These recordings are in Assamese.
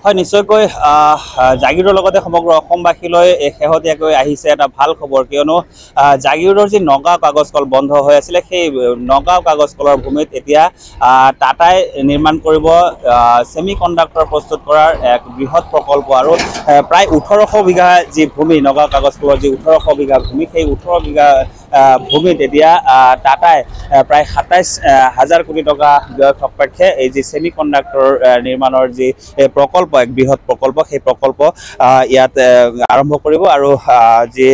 হয় নিশ্চয়কৈ জাগিৰোডৰ লগতে সমগ্ৰ অসমবাসীলৈ শেহতীয়াকৈ আহিছে এটা ভাল খবৰ কিয়নো জাগিৰোডৰ যি নগাঁও কাগজ কল বন্ধ হৈ আছিলে সেই নগাঁও কাগজ কলৰ ভূমিত এতিয়া টাটাই নিৰ্মাণ কৰিব ছেমি কণ্ডাক্টৰ প্ৰস্তুত কৰাৰ এক বৃহৎ প্ৰকল্প আৰু প্ৰায় 1800 বিঘা যি ভূমি নগাঁও কাগজ কলৰ যি 1800 বিঘা ভূমি সেই 18 বিঘা ভূমিত এতিয়া টাটাই প্ৰায় 27,000 কোটি টকা ব্যয় সাপেক্ষে এই যি ছেমি কণ্ডাক্টৰ নিৰ্মাণৰ যি প্ৰকল্প এক বৃহৎ প্ৰকল্প সেই প্ৰকল্প ইয়াত আৰম্ভ কৰিব আৰু যি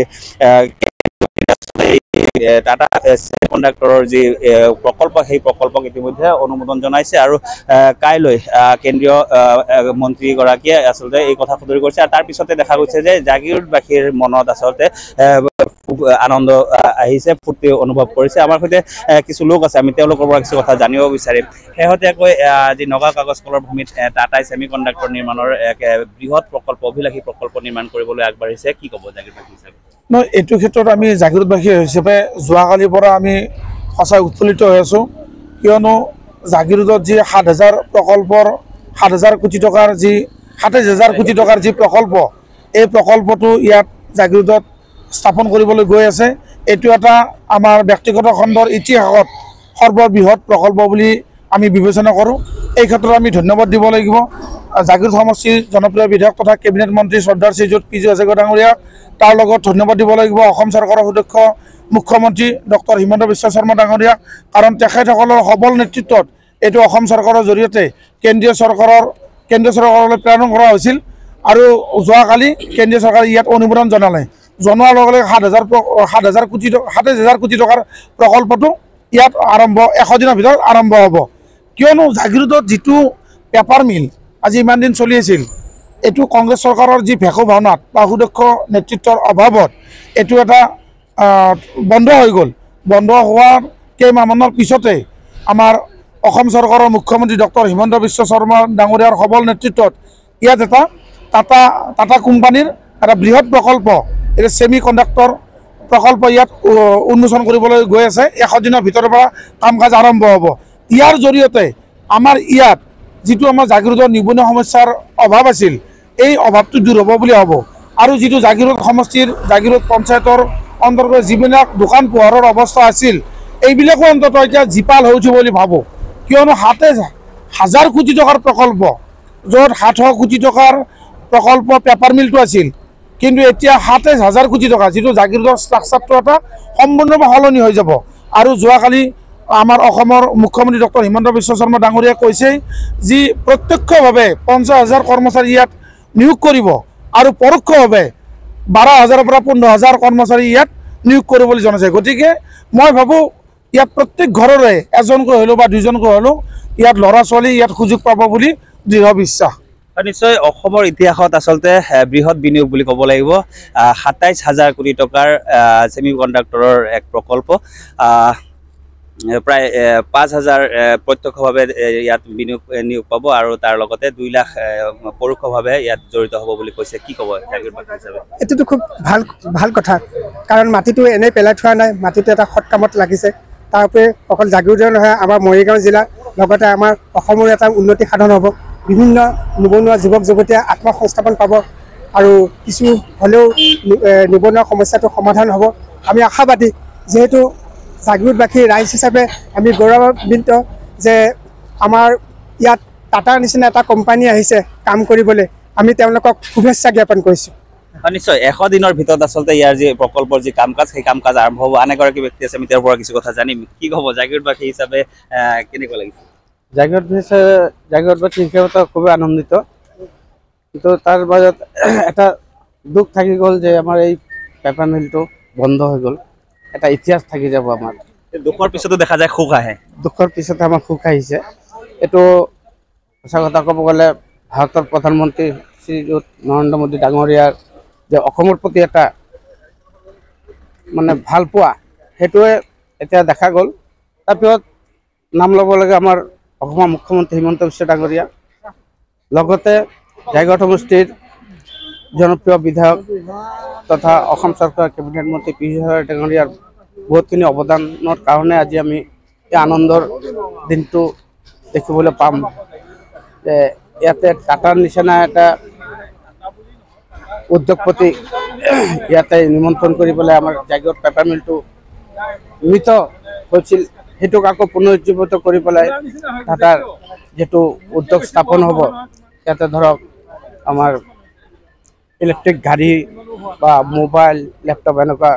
টাটা ছেমি কণ্ডাক্টৰৰ যি প্ৰকল্প সেই প্ৰকল্পক ইতিমধ্যে অনুমোদন জনাইছে আৰু কাইলৈ কেন্দ্ৰীয় মন্ত্ৰীগৰাকীয়ে আচলতে এই কথা সদৰি কৰিছে আৰু তাৰ পিছতে দেখা গৈছে যে জাগিৰোডবাসীৰ মনত আচলতে খুব আনন্দ আহিছে ফূৰ্তি অনুভৱ কৰিছে আমাৰ সৈতে কিছু লোক আছে আমি তেওঁলোকৰ পৰা কিছু কথা জানিব বিচাৰিম শেহতীয়াকৈ যি নগাঁও কাগজ কলৰ ভূমিত টাটাই ছেমি কণ্ডাক্টৰ নিৰ্মাণৰ এক বৃহৎ প্ৰকল্প অভিলাষী প্ৰকল্প নিৰ্মাণ কৰিবলৈ আগবাঢ়িছে কি ক'ব জাগিৰোডবাসী হিচাপে এইটো ক্ষেত্ৰত আমি জাগিৰোডবাসী হিচাপে যোৱাকালিৰ পৰা আমি সঁচাই উৎফুল্লিত হৈ আছোঁ কিয়নো জাগিৰোডত যি 7,000 প্ৰকল্পৰ 7,000 কোটি টকাৰ যি 27,000 কোটি টকাৰ যি প্ৰকল্প এই প্ৰকল্পটো ইয়াত জাগিৰোডত স্থাপন কৰিবলৈ গৈ আছে এইটো এটা আমাৰ ব্যক্তিগত খণ্ডৰ ইতিহাসত সৰ্ববৃহৎ প্ৰকল্প বুলি আমি বিবেচনা কৰোঁ এই ক্ষেত্ৰত আমি ধন্যবাদ দিব লাগিব জাগিৰোড সমষ্টিৰ জনপ্ৰিয় বিধায়ক তথা কেবিনেট মন্ত্ৰী শ্ৰদ্ধাৰ শ্ৰীযুত পি জি হাজৰিকা ডাঙৰীয়া তাৰ লগত ধন্যবাদ দিব লাগিব অসম চৰকাৰৰ সুদক্ষ মুখ্যমন্ত্ৰী ডক্টৰ হিমন্ত বিশ্ব শৰ্মা ডাঙৰীয়া কাৰণ তেখেতসকলৰ সবল নেতৃত্বত এইটো অসম চৰকাৰৰ জৰিয়তে কেন্দ্ৰীয় চৰকাৰলৈ প্ৰেৰণ কৰা হৈছিল আৰু যোৱাকালি কেন্দ্ৰীয় চৰকাৰে ইয়াত অনুমোদন জনালে জনোৱাৰ লগে লগে 7,000 কোটি টকাৰ প্ৰকল্পটো ইয়াত 100 দিনৰ ভিতৰত আৰম্ভ হ'ব কিয়নো জাগিৰোডত যিটো পেপাৰ মিল আজি ইমান দিন চলি আছিল এইটো কংগ্ৰেছ চৰকাৰৰ যি ভেকু ভাওনাত বা সুদক্ষ নেতৃত্বৰ অভাৱত এইটো এটা বন্ধ হৈ গ'ল বন্ধ হোৱাৰ কেইমাহমানৰ পিছতে আমাৰ অসম চৰকাৰৰ মুখ্যমন্ত্ৰী ডক্টৰ হিমন্ত বিশ্ব শৰ্মা ডাঙৰীয়াৰ সবল নেতৃত্বত ইয়াত এটা টাটা কোম্পানীৰ এটা বৃহৎ প্ৰকল্প এটা ছেমি কণ্ডাক্টৰ প্ৰকল্প ইয়াত উন্মোচন কৰিবলৈ গৈ আছে 100 দিনৰ ভিতৰৰ পৰা কাম কাজ আৰম্ভ হ'ব ইয়াৰ জৰিয়তে আমাৰ ইয়াত যিটো আমাৰ জাগিৰোডৰ নিবনুৱা সমস্যাৰ অভাৱ আছিল এই অভাৱটো দূৰ হ'ব বুলি হ'ব আৰু যিটো জাগিৰোড সমষ্টিৰ জাগিৰোড পঞ্চায়তৰ অন্তৰ্গত যিবিলাক দোকান পোহাৰৰ অৱস্থা আছিল এইবিলাকো অন্তত এতিয়া জীপাল হৈ উঠিব বুলি ভাবোঁ কিয়নো 7,000 কোটি টকাৰ প্ৰকল্প য'ত 700 কোটি টকাৰ প্ৰকল্প পেপাৰ মিলটো আছিল কিন্তু এতিয়া 27,000 কোটি টকা যিটো জাগিৰোডৰ ষ্ট্ৰাকচাৰটো এটা সম্পূৰ্ণভাৱে সলনি হৈ যাব আৰু যোৱাকালি আমাৰ অসমৰ মুখ্যমন্ত্ৰী ডক্টৰ হিমন্ত বিশ্ব শৰ্মা ডাঙৰীয়াই কৈছে যি প্ৰত্যক্ষভাৱে 50,000 কৰ্মচাৰী ইয়াত নিয়োগ কৰিব আৰু পৰোক্ষভাৱে 12,000 পৰা 15,000 কৰ্মচাৰী ইয়াত নিয়োগ কৰিব বুলি জনাইছে গতিকে মই ভাবোঁ ইয়াত প্ৰত্যেক ঘৰৰে এজনকৈ হ'লেও বা দুজনকৈ হ'লেও ইয়াত ল'ৰা ছোৱালী ইয়াত সুযোগ পাব বুলি দৃঢ় বিশ্বাস নিশ্চয় অসমৰ ইতিহাসত আচলতে বৃহৎ বিনিয়োগ বুলি ক'ব লাগিব 27,000 কোটি টকাৰ ছেমি কণ্ডাক্টৰৰ এক প্ৰকল্প প্ৰায় 5,000 প্ৰত্যক্ষভাৱে ইয়াত নিয়োগ পাব আৰু তাৰ লগতে 2 লাখ পৰোক্ষভাৱে ইয়াত জড়িত হ'ব বুলি কৈছে কি ক'ব এইটোতো খুব ভাল কথা কাৰণ মাটিটো এনেই পেলাই থোৱা নাই মাটিটো এটা সৎ কামত লাগিছে তাৰ উপৰি অকল জাগিৰোডে নহয় আমাৰ মৰিগাঁও জিলা লগতে আমাৰ অসমৰ এটা উন্নতি সাধন হ'ব বিভিন্ন নিবনুৱা যুৱক যুৱতীয়ে আত্মসংস্থাপন পাব আৰু কিছু হ'লেও নিবনুৱা সমস্যাটো সমাধান হ'ব আমি আশাবাদী যেহেতু জাগিৰোডবাসী ৰাইজ হিচাপে আমি গৌৰৱান্বিত যে আমাৰ ইয়াত টাটাৰ নিচিনা এটা কোম্পানী আহিছে কাম কৰিবলৈ আমি তেওঁলোকক শুভেচ্ছা জ্ঞাপন কৰিছোঁ নিশ্চয় 100 দিনৰ ভিতৰত আচলতে ইয়াৰ যি প্ৰকল্পৰ যি কাম কাজ সেই কাম কাজ আৰম্ভ হ'ব আন এগৰাকী ব্যক্তি আছে আমি তেওঁৰ পৰা কিছু কথা জানিম কি ক'ব জাগিৰোডবাসী হিচাপে কেনেকুৱা লাগিছে জাগিৰোডবাসী হিচাপে খুবেই আনন্দিত কিন্তু তাৰ মাজত এটা দুখ থাকি গ'ল যে আমাৰ এই পেপাৰ মিলটো বন্ধ হৈ গ'ল এটা ইতিহাস থাকি যাব আমাৰ দুখৰ পিছতো দেখা যায় সুখ আহে দুখৰ পিছতে আমাৰ সুখ আহিছে এইটো সঁচা কথা ক'ব গ'লে ভাৰতৰ প্ৰধানমন্ত্ৰী শ্ৰীযুত নৰেন্দ্ৰ মোদী ডাঙৰীয়াৰ যে অসমৰ প্ৰতি এটা মানে ভাল পোৱা সেইটোৱে এতিয়া দেখা গ'ল তাৰপিছত নাম ল'ব লাগে আমাৰ অসমৰ মুখ্যমন্ত্ৰী হিমন্ত বিশ্ব ডাঙৰীয়া লগতে জাগিৰোড সমষ্টিৰ জনপ্ৰিয় বিধায়ক তথা অসম চৰকাৰৰ কেবিনেট মন্ত্ৰী পি জি হাজৰিকা ডাঙৰীয়াৰ বহুতখিনি অৱদানৰ কাৰণে আজি আমি এই আনন্দৰ দিনটো দেখিবলৈ পাম যে ইয়াতে টাটাৰ নিচিনা এটা উদ্যোগপতি ইয়াতে নিমন্ত্ৰণ কৰি পেলাই আমাৰ জাগিৰোড পেপাৰ মিলটো মৃত হৈছিল সেইটোক আকৌ পুনৰুজ্জীৱিত কৰি পেলাই টাটাৰ যিটো উদ্যোগ স্থাপন হ'ব ইয়াতে ধৰক আমাৰ ইলেক্ট্ৰিক গাড়ী বা মোবাইল লেপটপ এনেকুৱা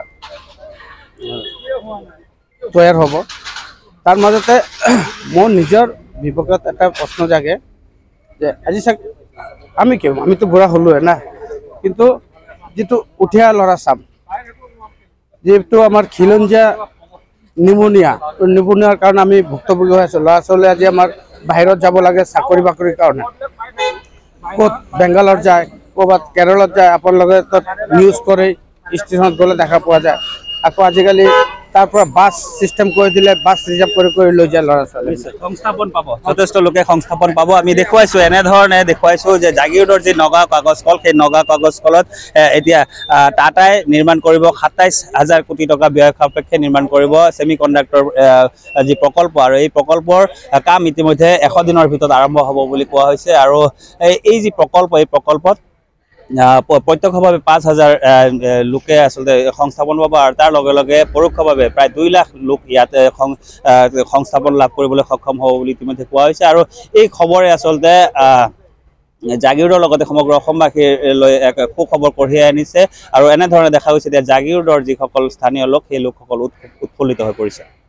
তৈয়াৰ হ'ব। তাৰ মাজতে মোৰ নিজৰ বিপক্ষত এটা প্ৰশ্ন জাগে যে আজি চাওক আমিতো বুঢ়া হ'লোৱে না, কিন্তু যিটো উঠীয়া ল'ৰা চাম যিটো আমাৰ খিলঞ্জীয়া নিমুনিয়াৰ কাৰণে আমি ভুক্তভোগী হৈ আছোঁ। ল'ৰা ছোৱালী আজি আমাৰ বাহিৰত যাব লাগে চাকৰি বাকৰিৰ কাৰণে, ক'ত বেংগালোৰ যায়, ক'ৰবাত কেৰলত যায়, আপোনালোকে তাত নিউজ কৰে, ষ্টেচনত গ'লে দেখা পোৱা যায়। আকৌ আজিকালি তাৰ পৰা বাছ চিষ্টেম কৰি দিলে, বাছ ৰিজাৰ্ভ কৰি লৈ যায় ল'ৰা ছোৱালী। সংস্থাপন পাব, যথেষ্ট লোকে সংস্থাপন পাব। আমি দেখুৱাইছোঁ এনেধৰণে দেখুৱাইছোঁ যে জাগিৰোডৰ যি নগাঁও কাগজ কল, সেই নগাঁও কাগজ কলত এতিয়া টাটাই নিৰ্মাণ কৰিব ২৭,০০০ কোটি টকা ব্যয় সাপেক্ষে নিৰ্মাণ কৰিব ছেমি কণ্ডাক্টৰ যি প্ৰকল্প, আৰু এই প্ৰকল্পৰ কাম ইতিমধ্যে ১০০ দিনৰ ভিতৰত আৰম্ভ হ'ব বুলি কোৱা হৈছে। আৰু এই যি প্ৰকল্প, এই প্ৰকল্পত প্ৰত্যক্ষভাৱে ৫,০০০ লোকে আচলতে সংস্থাপন পাব, আৰু তাৰ লগে লগে পৰোক্ষভাৱে প্ৰায় ২ লাখ লোক ইয়াতে সংস্থাপন লাভ কৰিবলৈ সক্ষম হ'ব বুলি ইতিমধ্যে কোৱা হৈছে। আৰু এই খবৰে আচলতে জাগিৰোডৰ লগতে সমগ্ৰ অসমবাসীলৈ এক সুখবৰ কঢ়িয়াই আনিছে। আৰু এনেধৰণে দেখা গৈছে যে জাগিৰোডৰ যিসকল স্থানীয় লোক, সেই লোকসকল উৎফুল্লিত হৈ পৰিছে।